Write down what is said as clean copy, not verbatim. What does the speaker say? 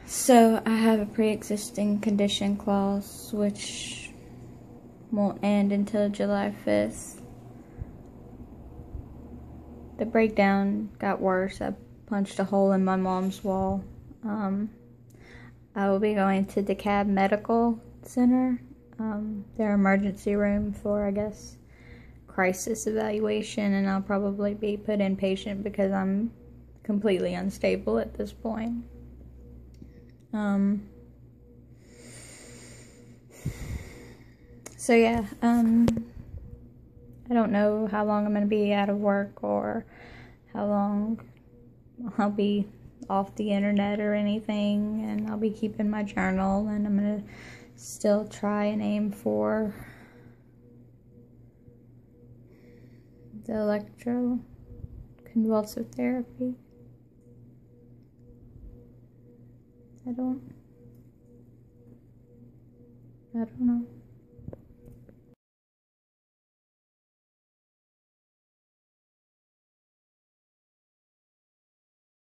So I have a pre-existing condition clause which won't end until July 5th. The breakdown got worse. I punched a hole in my mom's wall. I will be going to DeKalb Medical Center, their emergency room for, I guess, crisis evaluation, and I'll probably be put inpatient because I'm completely unstable at this point. So yeah, I don't know how long I'm going to be out of work or how long I'll be off the internet or anything, and I'll be keeping my journal, and I'm going to still try and aim for the electroconvulsive therapy. I don't know.